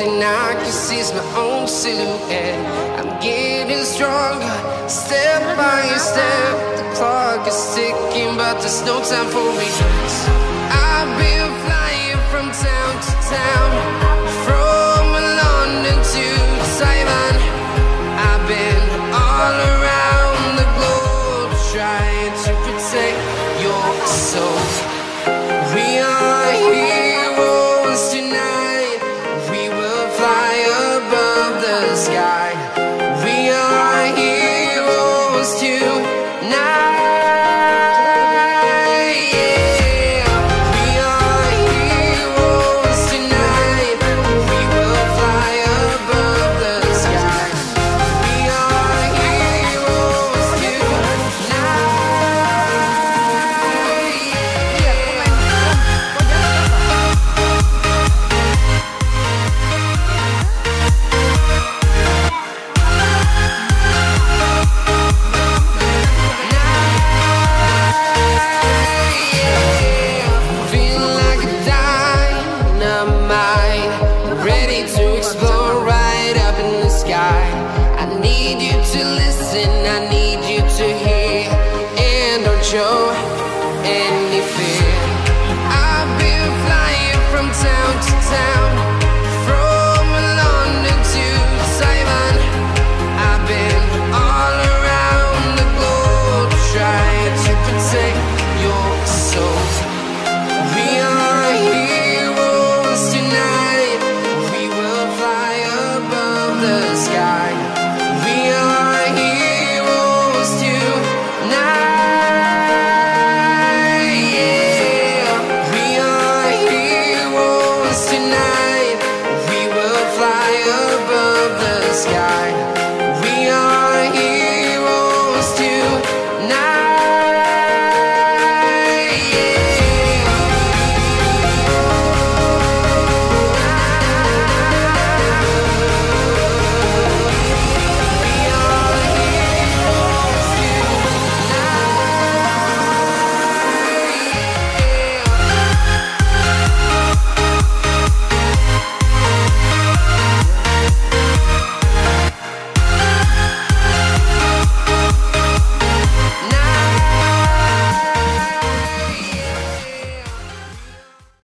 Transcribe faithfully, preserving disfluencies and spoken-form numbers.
thing I can see is my own silhouette. I'm getting stronger, step by step. The clock is ticking, but there's no time for me. I've been flying from town to town, from London to Taiwan. I've been all around the globe, trying to protect your soul. We are heroes tonight. We will fly above the sky. We are heroes tonight. Show any fear. I've been flying from town to town, from London to Taiwan. I've been all around the globe, trying to protect your soul. We are heroes tonight. We will fly above the sky. We are heroes tonight. Tonight, we will fly above the sky.